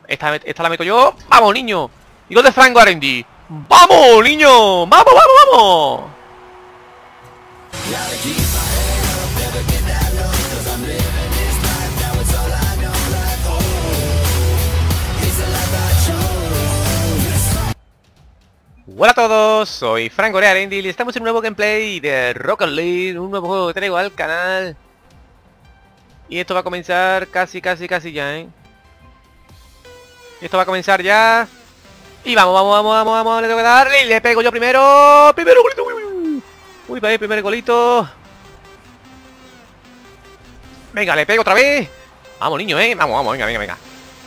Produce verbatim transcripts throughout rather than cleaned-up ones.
Esta, esta la meto yo. ¡Vamos, niño! Y gol de Franco Arendi. ¡Vamos, niño! ¡Vamos, vamos, vamos! Hola a todos, soy Franco Arendi y estamos en un nuevo gameplay de Rocket League, un nuevo juego que traigo al canal. Y esto va a comenzar casi, casi, casi ya, ¿eh? Esto va a comenzar ya. Y vamos, vamos, vamos, vamos, vamos, le tengo que dar. Y le pego yo primero. Primero golito, uy, uy. Uy, para ahí, primer golito. Venga, le pego otra vez. Vamos, niño, eh. Vamos, vamos, venga, venga, venga.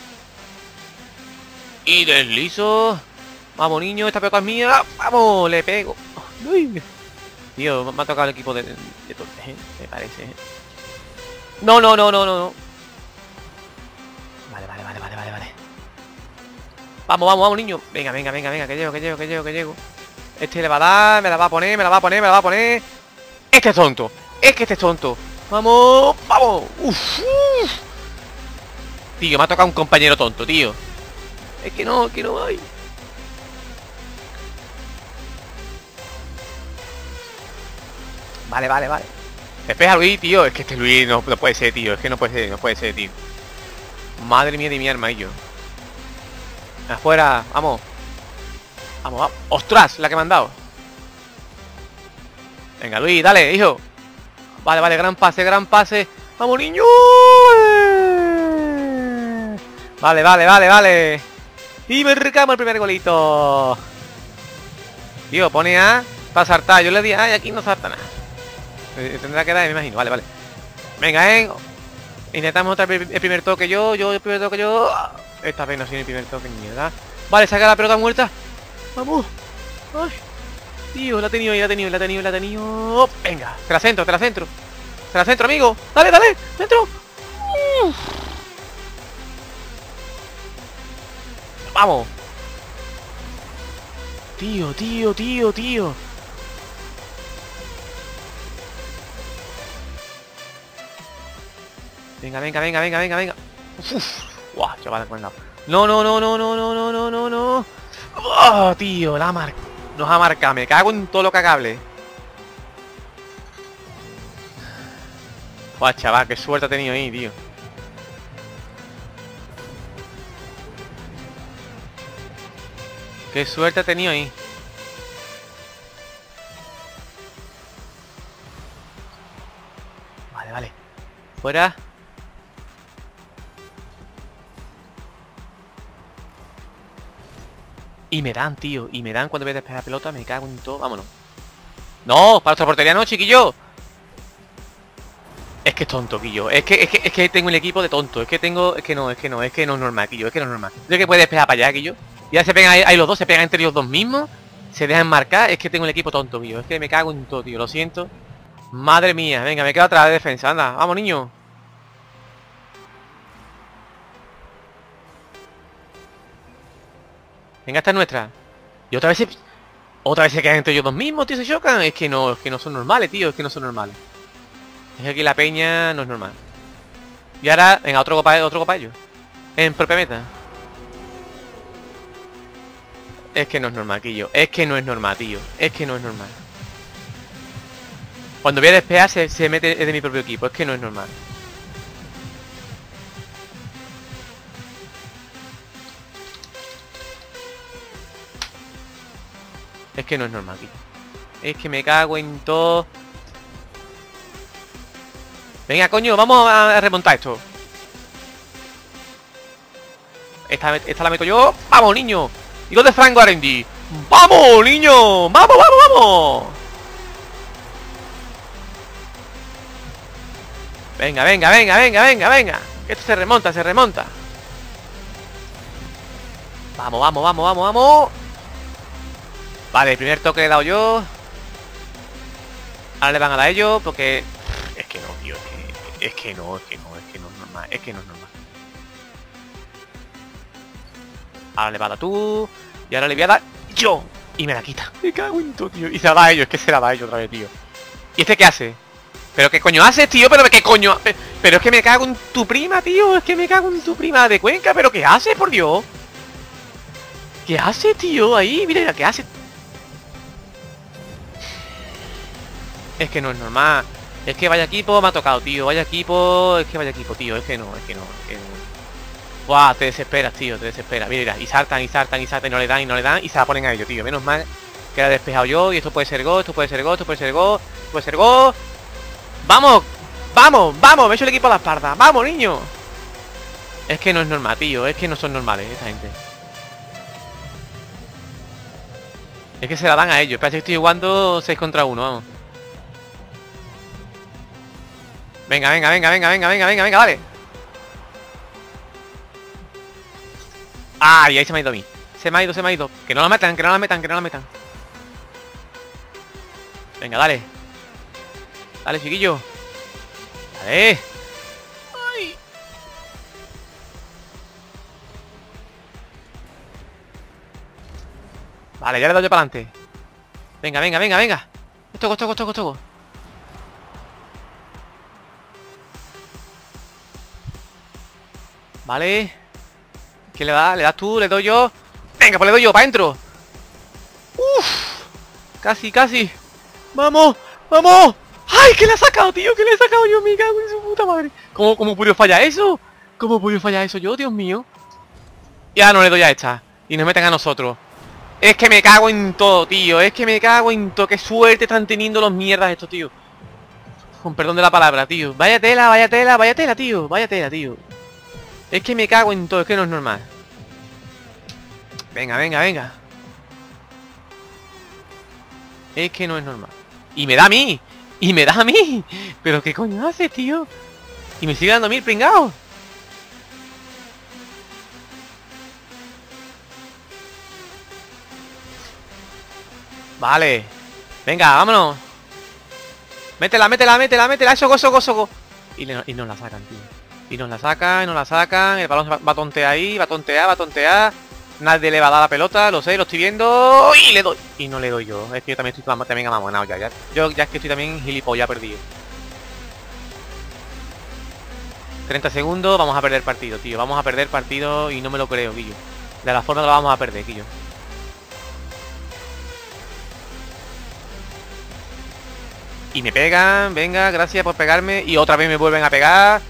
Y deslizo. Vamos, niño, esta pelota es mía. Vamos, le pego. Uy. Tío, me ha tocado el equipo de, de, de Torres, ¿eh? Me parece, ¿eh? No, no, no, no, no, no. Vale, vale, vale, vale, vale, vale. Vamos, vamos, vamos, niño. Venga, venga, venga, venga, que llego, que llego, que llego, que llego. Este le va a dar, me la va a poner, me la va a poner, me la va a poner. Este es tonto. Es que este es tonto. Vamos, vamos. Uf, uf. Tío, me ha tocado un compañero tonto, tío. Es que no, es que no hay. Vale, vale, vale. Despeja Luis, tío. Es que este Luis no, no puede ser, tío. Es que no puede ser, no puede ser, tío. Madre mía de mi arma, y yo. Afuera, vamos. Vamos, vamos. ¡Ostras! La que me han dado. Venga, Luis, dale, hijo. Vale, vale, gran pase, gran pase. ¡Vamos, niño! Vale, vale, vale, vale. Y marcamos el primer golito. Tío, pone A para saltar. Yo le di A y aquí no salta nada. Tendrá que dar, me imagino. Vale, vale. Venga, eh. Intentamos otra vez el primer toque yo. Yo el primer toque yo. Esta vez no ha sido el primer toque, mierda. Vale, saca la pelota muerta. Vamos. Ay. Tío, la ha tenido, la ha tenido, la ha tenido, la ha tenido. Venga, te la centro, te la centro. Te la centro, amigo. Dale, dale, centro. Uf. Vamos. Tío, tío, tío, tío. Venga, venga, venga, venga, venga, venga. Uf. Guau, chaval, no, no, no, no, no, no, no, no, no, no. Oh, tío, la marca. Nos ha marcado, me cago en todo lo cagable. Guau, chaval, qué suerte ha tenido ahí, tío. Qué suerte ha tenido ahí. Vale, vale. Fuera. Y me dan, tío. Y me dan cuando voy a despejar la pelota. Me cago en todo. Vámonos. No, para otra portería no, chiquillo. Es que es tonto, Quillo. Es que, es que, es que tengo el equipo de tonto. Es que tengo, es que no, es que no, es que no es normal, Quillo. Es que no es normal. Yo que puede despejar para allá, Quillo. Y ya se pegan ahí, ahí los dos, se pegan entre ellos dos mismos. Se dejan marcar. Es que tengo el equipo tonto, Quillo. Es que me cago en todo, tío. Lo siento. Madre mía. Venga, me quedo atrás de defensa. Anda, vamos, niño. Venga, esta es nuestra. Y otra vez se... Otra vez se quedan entre ellos dos mismos, tío, se chocan. Es que no, es que no son normales, tío. Es que no son normales. Es que aquí la peña no es normal. Y ahora, venga, otro copa, otro copallo. En propia meta. Es que no es normal, Quillo. Es que no es normal, tío. Es que no es normal. Cuando voy a despejar se, se mete de mi propio equipo. Es que no es normal. Es que no es normal, Quillo. Es que me cago en todo. Venga, coño, vamos a remontar esto. Esta, esta la meto yo. ¡Vamos, niño! Y gol de Franco Arendi. ¡Vamos, niño! ¡Vamos, vamos, vamos! Venga, venga, venga, venga, venga, venga. Esto se remonta, se remonta. Vamos, vamos, vamos, vamos, vamos. Vale, el primer toque le he dado yo. Ahora le van a dar ellos porque... Es que no, tío, es que, es que no, es que no, es que no es normal, es que no es normal. Ahora le va a dar tú. Y ahora le voy a dar yo. Y me la quita. Me cago en todo, tío. Y se la da a ellos, es que se la da a ellos otra vez, tío. ¿Y este qué hace? ¿Pero qué coño hace, tío? ¿Pero qué coño? Pero es que me cago en tu prima, tío. Es que me cago en tu prima de Cuenca. ¿Pero qué hace, por Dios? ¿Qué hace, tío? Ahí, mira, ¿qué hace? Es que no es normal. Es que vaya equipo me ha tocado, tío. Vaya equipo... Es que vaya equipo, tío. Es que no, es que no, es que no. Buah, te desesperas, tío. Te desesperas. Mira, mira. Y saltan, y saltan, y saltan. Y no le dan, y no le dan. Y se la ponen a ellos, tío. Menos mal que la he despejado yo. Y esto puede ser go, esto puede ser go, esto puede ser go. Esto puede ser go. ¡Vamos! ¡Vamos! ¡Vamos! Me he hecho el equipo a la espalda. ¡Vamos, niño! Es que no es normal, tío. Es que no son normales esta gente. Es que se la dan a ellos. Espera, que estoy jugando seis contra uno, vamos. Venga, venga, venga, venga, venga, venga, venga, venga, vale. ¡Ay! Ahí se me ha ido a mí. Se me ha ido, se me ha ido. Que no la metan, que no la metan, que no la metan. Venga, dale. Dale, chiquillo. Dale. Ay. Vale, ya le doy yo para adelante. Venga, venga, venga, venga. Esto, esto, esto, esto. Vale. ¿Quién le da? ¿Le das tú? ¿Le doy yo? Venga, pues le doy yo, para adentro. Uff. Casi, casi. ¡Vamos! ¡Vamos! ¡Ay! ¿Qué le ha sacado, tío? ¿Qué le he sacado yo? Me cago en su puta madre. ¿Cómo, cómo pudo fallar eso? ¿Cómo pudo fallar eso yo, Dios mío? Ya no le doy a esta. Y nos meten a nosotros. Es que me cago en todo, tío. Es que me cago en todo. Qué suerte están teniendo los mierdas estos, tío. Con perdón de la palabra, tío. Vaya tela, vaya tela, vaya tela, tío. Vaya tela, tío. Es que me cago en todo. Es que no es normal. Venga, venga, venga. Es que no es normal. Y me da a mí. Y me da a mí. Pero qué coño hace, tío. Y me sigue dando mil pringados. Vale. Venga, vámonos. Métela, métela, métela, métela. Eso, gozo, gozo, gozo. Y, le, y nos la sacan, tío. Y nos la sacan, nos la sacan. El balón va, va a tontear ahí, va a tontear, va a tontear. Nadie le va a dar la pelota, lo sé, lo estoy viendo. Y le doy. Y no le doy yo. Es que yo también estoy también amamonado ya, ya. Yo ya es que estoy también gilipollas perdido. treinta segundos, vamos a perder partido, tío. Vamos a perder partido y no me lo creo, Guillo. De la forma que lo vamos a perder, Guillo. Y me pegan, venga, gracias por pegarme. Y otra vez me vuelven a pegar.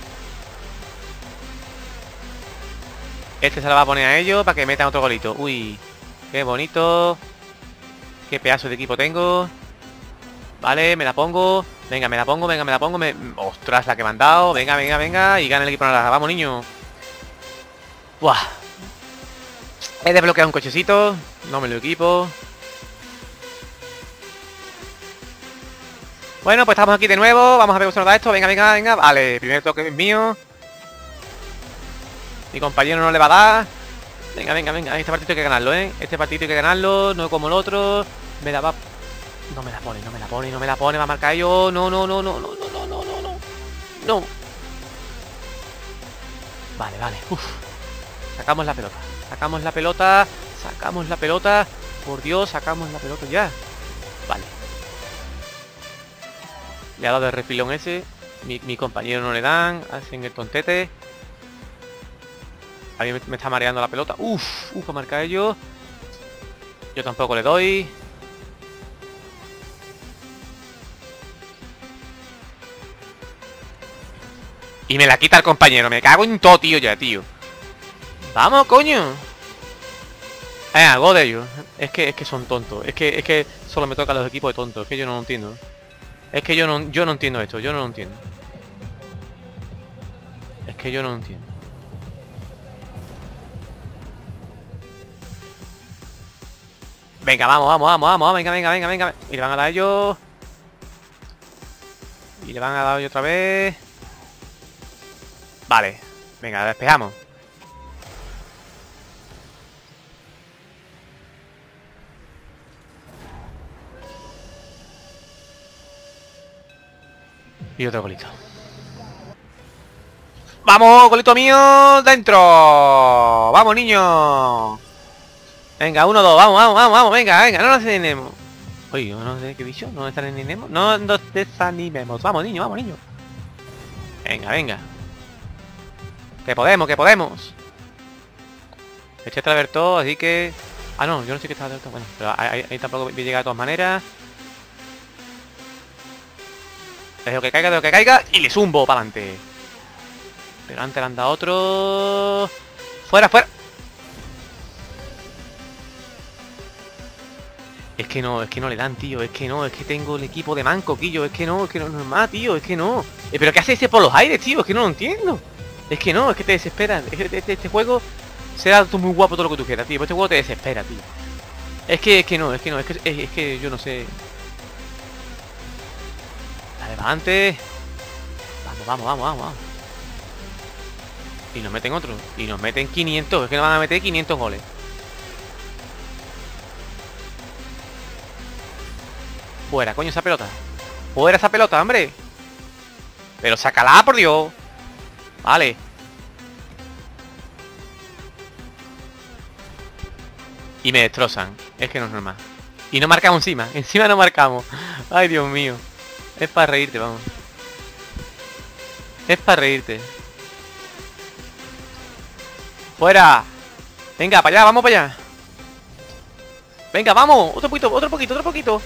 Este se la va a poner a ellos para que metan otro golito. Uy, qué bonito. Qué pedazo de equipo tengo. Vale, me la pongo. Venga, me la pongo, venga, me la pongo me... Ostras, la que me han dado. Venga, venga, venga. Y gana el equipo naranja. Vamos, niño. Buah. He desbloqueado un cochecito. No me lo equipo. Bueno, pues estamos aquí de nuevo. Vamos a ver cómo se nos da esto. Venga, venga, venga. Vale, primer toque es mío. Mi compañero no le va a dar. Venga, venga, venga. Este partido hay que ganarlo, ¿eh? Este partido hay que ganarlo. No como el otro. Me la va... No me la pone, no me la pone, no me la pone. Va a marcar yo. No, no, no, no, no, no, no, no, no, no. No. Vale, vale. Uf. Sacamos la pelota. Sacamos la pelota. Sacamos la pelota. Por Dios, sacamos la pelota ya. Vale. Le ha dado el refilón ese. Mi, mi compañero no le dan. Hacen el tontete. A mí me, me está mareando la pelota. Uf, uf, a marcar ellos. Yo tampoco le doy. Y me la quita el compañero. Me cago en todo, tío, ya, tío. Vamos, coño. Eh, algo de ellos. Es que, es que son tontos. Es que, es que solo me tocan los equipos de tontos. Es que yo no lo entiendo. Es que yo no, yo no entiendo esto. Yo no lo entiendo. Es que yo no lo entiendo. Venga, vamos, vamos, vamos, vamos. Venga, venga, venga, venga. Y le van a dar a ellos. Y le van a dar ellos otra vez. Vale. Venga, despejamos. Y otro golito. ¡Vamos, golito mío! ¡Dentro! ¡Vamos, niño! Venga, uno, dos, vamos, vamos, vamos, vamos, venga, venga, no nos desanimemos. Oye, no sé qué bicho, no nos desanimemos. No nos desanimemos. Vamos, niño, vamos, niño. Venga, venga. Que podemos, que podemos. Este está abierto, así que... Ah, no, yo no sé que está abierto. Bueno, pero ahí, ahí tampoco voy a llegar de todas maneras. Dejo que caiga, dejo que caiga. Y le zumbo para adelante. Pero antes le anda otro. Fuera, fuera. Es que no, es que no le dan, tío. Es que no, es que tengo el equipo de manco, Quillo. Es que no, es que no es normal, tío. Es que no. Eh, pero ¿qué hace ese por los aires, tío? Es que no lo entiendo. Es que no, es que te desesperan. Es que este, este juego será tú muy guapo todo lo que tú quieras, tío. Pero este juego te desespera, tío. Es que, es que no, es que no, es que, es, es que yo no sé. Adelante. Vamos, vamos, vamos, vamos, vamos. Y nos meten otro. Y nos meten quinientos. Es que nos van a meter quinientos goles. Fuera, coño, esa pelota. Fuera esa pelota, hombre. Pero sácala, por Dios. Vale. Y me destrozan. Es que no es normal. Y no marcamos encima. Encima no marcamos. Ay, Dios mío. Es para reírte, vamos. Es para reírte. ¡Fuera! Venga, para allá, vamos para allá. Venga, vamos. Otro poquito, otro poquito, otro poquito.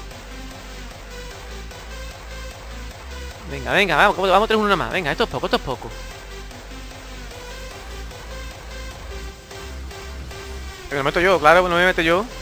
Venga, venga, vamos, vamos a tener una más. Venga, esto es poco, esto es poco. Me lo meto yo, claro, no me meto yo.